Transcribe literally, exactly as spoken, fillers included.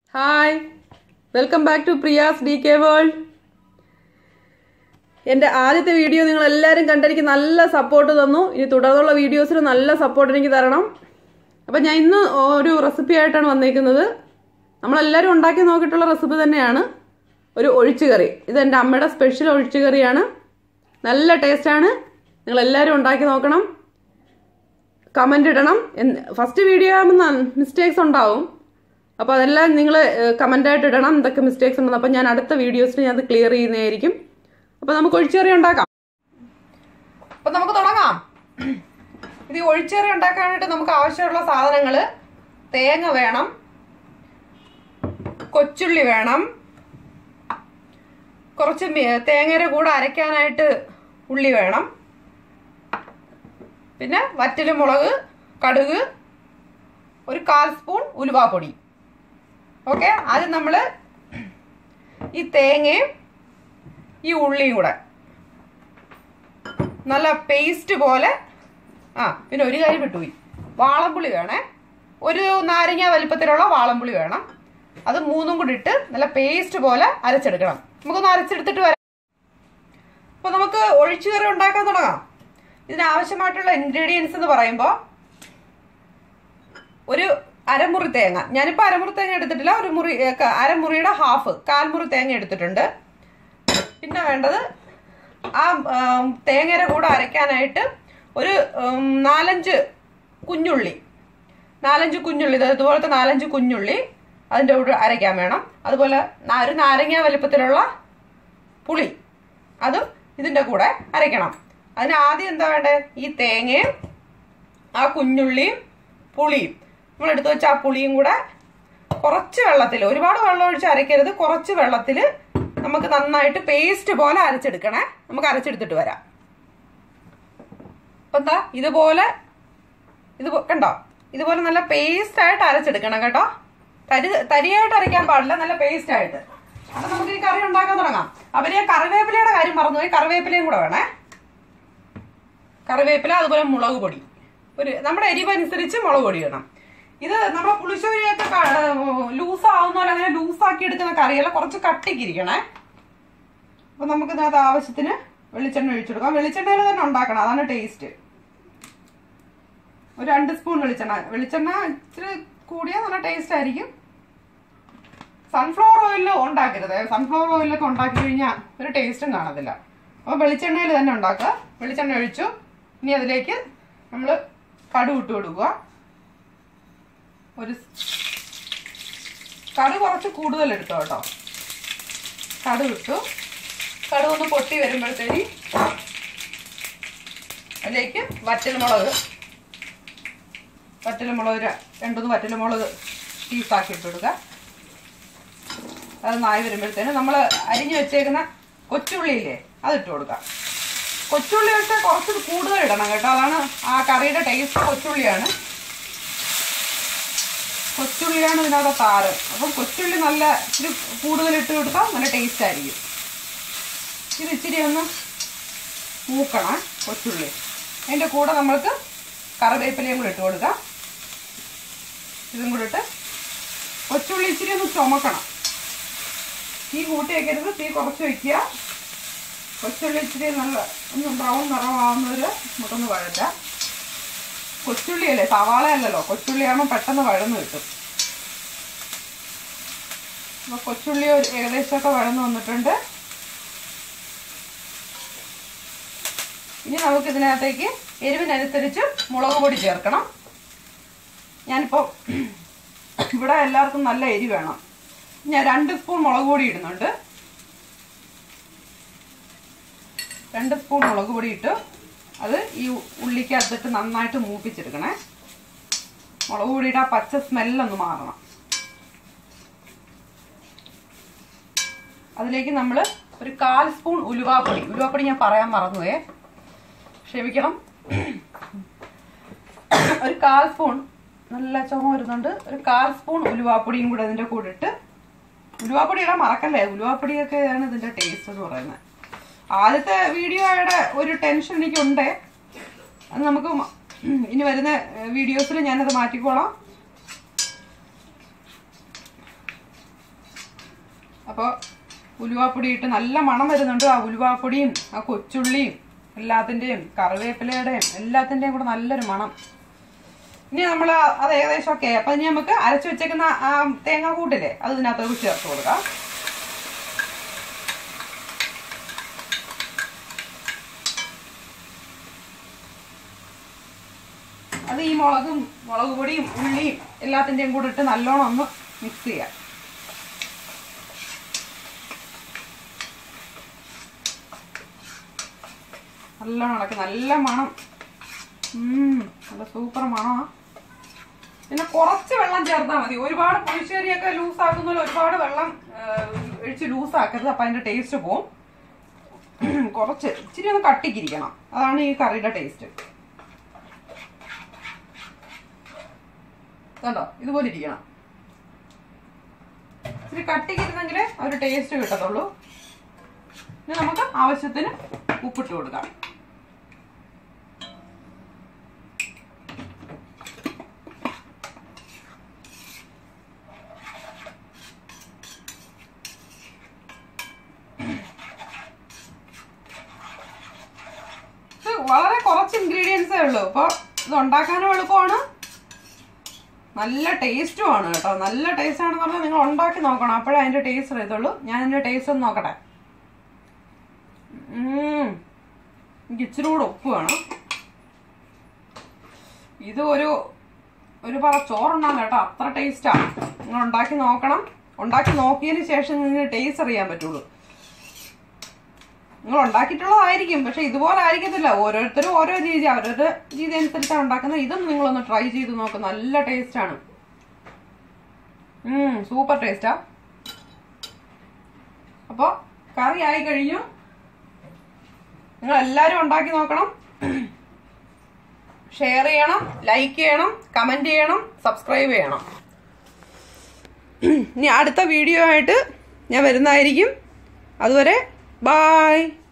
Hi, welcome back to Priya's D K World. എൻ്റെ ആദ്യത്തെ video നിങ്ങൾ എല്ലാവരും കണ്ടെനിക്ക് നല്ല സപ്പോർട്ട് തന്നു. ഇനി തുടർന്നുള്ള വീഡിയോസിന് നല്ല സപ്പോർട്ട് എനിക്ക് തരണം. അപ്പോൾ ഞാൻ ഇന്ന് ഒരു റെസിപ്പി ആയിട്ടാണ് വന്നിരിക്കുന്നത്. നമ്മളെല്ലാവരും ഉണ്ടാക്കി നോക്കിയിട്ടുള്ള റെസിപ്പി തന്നെയാണ്. ഒരു ഒഴിച്ചുകറി. ഇത് എൻ്റെ അമ്മയുടെ സ്പെഷ്യൽ ഒഴിച്ചുകറിയാണ്. നല്ല ടേസ്റ്റാണ്. നിങ്ങളെല്ലാവരും ഉണ്ടാക്കി നോക്കണം. കമൻ്റ് ഇടണം. ഫസ്റ്റ് വീഡിയോ ആകുമ്പോൾ മിസ്റ്റേക്സ് ഉണ്ടാവും. അപ്പോൾ അതെല്ലാം നിങ്ങൾ കമൻ്റായിട്ട് ഇടണം എന്തൊക്കെ മിസ്റ്റേക്സ് ഉണ്ടെന്ന്. അപ്പോൾ ഞാൻ അടുത്ത വീഡിയോസിൽ ഞാൻ അത് ക്ലിയർ ചെയ്യുന്നതായിരിക്കും. അപ്പോൾ നമുക്ക് ഒഴിച്ചുകറി ഉണ്ടാക്കാം. അപ്പോൾ നമുക്ക് തുടങ്ങാം. ഇത് ഒഴിച്ചുകറി ഉണ്ടാക്കാനായിട്ട് നമുക്ക് ആവശ്യമുള്ള സാധനങ്ങൾ: തേങ്ങ വേണം, കൊച്ചുള്ളി വേണം, കുറച്ച് തേങ്ങയുടെ കൂടെ അരയ്ക്കാനായിട്ട് ഉള്ളി വേണം, പിന്നെ വറ്റൽമുളക്, കടുക്, ഒരു കാൽ സ്പൂൺ ഉലുവാപ്പൊടി. ഓക്കെ, ആദ്യം നമ്മൾ ഈ തേങ്ങയും ഈ ഉള്ളിയും കൂടെ നല്ല പേസ്റ്റ് പോലെ. ആ പിന്നെ ഒരു കാര്യം വിട്ടുപോയി, വാളംപുളി വേണേ. ഒരു നാരങ്ങ വലിപ്പത്തിലുള്ള വാളംപുളി വേണം. അത് മൂന്നും കൂടി ഇട്ട് നല്ല പേസ്റ്റ് പോലെ അരച്ചെടുക്കണം. നമുക്കൊന്ന് അരച്ചെടുത്തിട്ട് വരാം. അപ്പോൾ നമുക്ക് ഒഴിച്ചുകറി ഉണ്ടാക്കാൻ തുടങ്ങാം. ഇതിനാവശ്യമായിട്ടുള്ള ഇൻഗ്രീഡിയൻസ് എന്ന് പറയുമ്പോൾ ഒരു അരമുറി തേങ്ങ. ഞാനിപ്പോൾ അരമുറി തേങ്ങ എടുത്തിട്ടില്ല. ഒരു മുറി അരമുറിയുടെ ഹാഫ്, കാൽമുറി തേങ്ങ എടുത്തിട്ടുണ്ട്. പിന്നെ വേണ്ടത് ആ തേങ്ങയുടെ കൂടെ അരയ്ക്കാനായിട്ട് ഒരു നാലഞ്ച് കുഞ്ഞുള്ളി നാലഞ്ച് കുഞ്ഞുള്ളി ഇതുപോലത്തെ നാലഞ്ച് കുഞ്ഞുള്ളി അതിൻ്റെ കൂടെ അരയ്ക്കാൻ വേണം. അതുപോലെ ഒരു നാരങ്ങ വലിപ്പത്തിലുള്ള പുളി, അതും ഇതിൻ്റെ കൂടെ അരയ്ക്കണം. അതിന് ആദ്യം എന്താ വേണ്ടത്? ഈ തേങ്ങയും ആ കുഞ്ഞുള്ളിയും പുളിയും നമ്മൾ എടുത്തു വെച്ച ആ പുളിയും കൂടെ കുറച്ച് വെള്ളത്തിൽ, ഒരുപാട് വെള്ളം ഒഴിച്ച് അരയ്ക്കരുത്, കുറച്ച് വെള്ളത്തിൽ നമുക്ക് നന്നായിട്ട് പേസ്റ്റ് പോലെ അരച്ചെടുക്കണേ. നമുക്ക് അരച്ചെടുത്തിട്ട് വരാം. അപ്പം എന്താ ഇതുപോലെ, ഇത് കണ്ടോ, ഇതുപോലെ നല്ല പേസ്റ്റ് ആയിട്ട് അരച്ചെടുക്കണം കേട്ടോ. തരി തരിയായിട്ട് അരയ്ക്കാൻ പാടില്ല, നല്ല പേസ്റ്റ് ആയിട്ട്. അപ്പം നമുക്ക് ഈ കറി ഉണ്ടാക്കാൻ തുടങ്ങാം. അവർ ഞാൻ കറിവേപ്പിലയുടെ കാര്യം മറന്നുപോയി, കറിവേപ്പിലയും കൂടെ വേണേ. കറിവേപ്പില, അതുപോലെ മുളക് പൊടി, ഒരു നമ്മുടെ എരിവനുസരിച്ച് മുളക് പൊടി ഇടണം. ഇത് നമ്മുടെ പുളിശ്ശേരിയൊക്കെ ലൂസ് ആവുന്ന പോലെ അങ്ങനെ ലൂസാക്കി എടുക്കുന്ന കറിയല്ല, കുറച്ച് കട്ടിക്കിരിക്കണേ. അപ്പൊ നമുക്ക് ഇതിനകത്ത് ആവശ്യത്തിന് വെളിച്ചെണ്ണ ഒഴിച്ചെടുക്കാം. വെളിച്ചെണ്ണയിൽ തന്നെ ഉണ്ടാക്കണം, അതാണ് ടേസ്റ്റ്. ഒരു രണ്ട് സ്പൂൺ വെളിച്ചെണ്ണ. വെളിച്ചെണ്ണ ഇച്ചിരി കൂടിയാൽ നല്ല ടേസ്റ്റ് ആയിരിക്കും. സൺഫ്ലവർ ഓയിലിൽ ഉണ്ടാക്കരുത്. സൺഫ്ലവർ ഓയിലൊക്കെ ഉണ്ടാക്കി കഴിഞ്ഞാൽ ഒരു ടേസ്റ്റും കാണത്തില്ല. അപ്പോൾ വെളിച്ചെണ്ണയിൽ തന്നെ ഉണ്ടാക്കുക. വെളിച്ചെണ്ണ ഒഴിച്ചു. ഇനി അതിലേക്ക് നമ്മൾ കടുക് ഇട്ട് കൊടുക്കുക. ഒരു കടുക് കുറച്ച് കൂടുതൽ എടുത്തു കേട്ടോ. കടുക് ഇട്ടു. കടുക് ഒന്ന് പൊട്ടി വരുമ്പോഴത്തേന് അതിലേക്ക് വറ്റൽമുളക് വറ്റൽമുളക് രണ്ടുമൂന്ന് വറ്റൽമുളക് പീസാക്കി ഇട്ട് കൊടുക്കുക. അത് നായി വരുമ്പോഴത്തേന് നമ്മൾ അരിഞ്ഞു വെച്ചേക്കുന്ന കൊച്ചുള്ളിയില്ലേ, അതിട്ട് കൊടുക്കാം. കൊച്ചുള്ളി വെച്ചാൽ കുറച്ച് കൂടുതൽ ഇടണം കേട്ടോ, അതാണ് ആ കറിയുടെ ടേസ്റ്റ്. കൊച്ചുള്ളിയാണ് കൊച്ചുള്ളിയാണ് ഇതിനകത്ത് താരം. അപ്പം കൊച്ചുള്ളി നല്ല ഇച്ചിരി കൂടുതൽ ഇട്ട് കൊടുത്താൽ നല്ല ടേസ്റ്റ് ആയിരിക്കും. ഇത് ഇച്ചിരി ഒന്ന് മൂക്കണം കൊച്ചുള്ളി. അതിൻ്റെ കൂടെ നമ്മൾക്ക് കറിവേപ്പിലയും കൂടെ ഇട്ട് കൊടുക്കാം. ഇതും കൂടെ ഇട്ട് കൊച്ചുള്ളി ഇച്ചിരി ഒന്ന് ചുമക്കണം. തീ കൂട്ടി വയ്ക്കരുത്, തീ കുറച്ച് വയ്ക്കുക. കൊച്ചുള്ളി ഇച്ചിരി നല്ല ഒന്ന് ബ്രൗൺ നിറമാവുന്നവർ നമുക്കൊന്ന് വഴറ്റാം. കൊച്ചുള്ളിയല്ലേ, സവാള അല്ലല്ലോ. കൊച്ചുള്ളിയാകുമ്പോൾ പെട്ടെന്ന് വഴന്ന് കിട്ടും. അപ്പോൾ കൊച്ചുള്ളി ഏകദേശമൊക്കെ വഴന്ന് വന്നിട്ടുണ്ട്. ഇനി നമുക്ക് ഇതിനകത്തേക്ക് എരിവിനനുസരിച്ച് മുളക് പൊടി ചേർക്കണം. ഞാനിപ്പോൾ ഇവിടെ എല്ലാവർക്കും നല്ല എരി വേണം. ഞാൻ രണ്ട് സ്പൂൺ മുളക് പൊടി ഇടുന്നുണ്ട്. രണ്ട് സ്പൂൺ മുളക് പൊടി ഇട്ട് അത് ഈ ഉള്ളിക്കകത്തിട്ട് നന്നായിട്ട് മൂപ്പിച്ചെടുക്കണേ. മുളക് പൊടിയുടെ ആ പച്ച സ്മെല്ലൊന്ന് മാറണം. അതിലേക്ക് നമ്മൾ ഒരു കാൽ സ്പൂൺ ഉലുവാപ്പൊടി ഉലുവാപ്പൊടി ഞാൻ പറയാൻ മറന്നുപോയേ, ക്ഷമിക്കണം. ഒരു കാൽ സ്പൂൺ, നല്ല ചുമ വരുന്നുണ്ട്, ഒരു കാൽ സ്പൂൺ ഉലുവാപ്പൊടിയും കൂടെ അതിൻ്റെ കൂടെ ഇട്ട്. ഉലുവാപ്പൊടി ഇടാൻ മറക്കല്ലേ, ഉലുവാപ്പൊടിയൊക്കെയാണ് ഇതിൻ്റെ ടേസ്റ്റ് എന്ന് പറയുന്നത്. ആദ്യത്തെ വീഡിയോയുടെ ഒരു ടെൻഷൻ എനിക്കുണ്ട്. അത് നമുക്ക് ഇനി വരുന്ന വീഡിയോസിൽ ഞാനത് മാറ്റിക്കോളാം. അപ്പോൾ ഉലുവാപ്പൊടി ഇട്ട് നല്ല മണം വരുന്നുണ്ട്. ആ ഉലുവാപ്പൊടിയും ആ കൊച്ചുള്ളിയും എല്ലാത്തിൻ്റെയും കറിവേപ്പിലയുടെയും എല്ലാത്തിൻ്റെയും കൂടെ നല്ലൊരു മണം. ഇനി നമ്മൾ അത് ഏകദേശം ഒക്കെ അപ്പം ഇനി നമുക്ക് അരച്ചു വെച്ചേക്കുന്ന ആ തേങ്ങ കൂട്ടില്ലേ അത് ഇതിനകത്ത് ചേർത്ത് കൊടുക്കാം. അത് ഈ മുളകും മുളക് പൊടിയും ഉള്ളിയും എല്ലാത്തിൻ്റെയും കൂടെ ഇട്ട് നല്ലോണം ഒന്ന് മിക്സ് ചെയ്യാം. നല്ലോണം ഇളക്കി. നല്ല മണം, നല്ല സൂപ്പർ മണമാണ്. പിന്നെ കുറച്ച് വെള്ളം ചേർത്താൽ മതി. ഒരുപാട് പുളിശ്ശേരിയൊക്കെ ലൂസ് ആക്കുന്നതിൽ ഒരുപാട് വെള്ളം ഒഴിച്ച് ലൂസ് ആക്കരുത്, അപ്പം അതിൻ്റെ ടേസ്റ്റ് പോവും. കുറച്ച് ഇച്ചിരി ഒന്ന് കട്ടിക്കിരിക്കണം, അതാണ് ഈ കറിയുടെ ടേസ്റ്റ്. കണ്ടോ, ഇതുപോലെ ഇരിക്കണം. ഇച്ചിരി കട്ടിക്കിരുന്നെങ്കിലേ ഒരു ടേസ്റ്റ് കിട്ടത്തുള്ളൂ. ഇനി നമുക്ക് ആവശ്യത്തിന് ഉപ്പിട്ട് കൊടുക്കാം. വളരെ കുറച്ച് ഇൻഗ്രീഡിയൻസേ ഉള്ളൂ. അപ്പോൾ ഇത് ഉണ്ടാക്കാനും എളുപ്പമാണ്, നല്ല ടേസ്റ്റുമാണ് കേട്ടോ. നല്ല ടേസ്റ്റ് ആണെന്ന് പറഞ്ഞാൽ നിങ്ങൾ ഉണ്ടാക്കി നോക്കണം, അപ്പോഴേ അതിൻ്റെ ടേസ്റ്റ് അറിയത്തുള്ളൂ. ഞാൻ അതിൻ്റെ ടേസ്റ്റ് ഒന്ന് നോക്കട്ടെ. എനിക്ക് ഇച്ചിരി കൂടെ ഉപ്പ് വേണം. ഇത് ഒരു ഒരു പറ ചോറുണ്ടാകും കേട്ടോ, അത്ര ടേസ്റ്റാണ്. നിങ്ങൾ ഉണ്ടാക്കി നോക്കണം. ഉണ്ടാക്കി നോക്കിയതിന് ശേഷം നിങ്ങൾക്ക് ടേസ്റ്റ് അറിയാൻ പറ്റുള്ളൂ. നിങ്ങൾ ഉണ്ടാക്കിയിട്ടുള്ളതായിരിക്കും, പക്ഷെ ഇതുപോലെ ആയിരിക്കത്തില്ല. ഓരോരുത്തരും ഓരോ രീതി, അവരവരുടെ രീതി അനുസരിച്ചാണ് ഉണ്ടാക്കുന്നത്. ഇതും നിങ്ങളൊന്ന് ട്രൈ ചെയ്ത് നോക്കും, നല്ല ടേസ്റ്റാണ്. സൂപ്പർ ടേസ്റ്റാ. അപ്പോൾ കറി ആയി കഴിഞ്ഞു. നിങ്ങൾ എല്ലാവരും ഉണ്ടാക്കി നോക്കണം. ഷെയർ ചെയ്യണം, ലൈക്ക് ചെയ്യണം, കമന്റ് ചെയ്യണം, സബ്സ്ക്രൈബ് ചെയ്യണം. ഇനി അടുത്ത വീഡിയോ ആയിട്ട് ഞാൻ വരുന്നതായിരിക്കും. അതുവരെ ബൈ.